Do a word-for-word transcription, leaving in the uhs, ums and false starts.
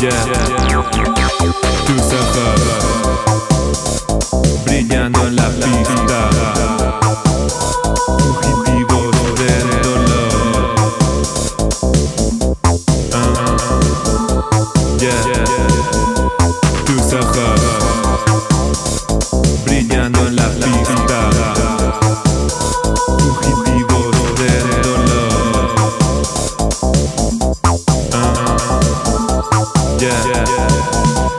Yeah, tus ojos brillando en la pista, fugitivos del dolor. uh, Yeah, tus ojos brillando en la pista, fugitivos del dolor. uh, Yeah,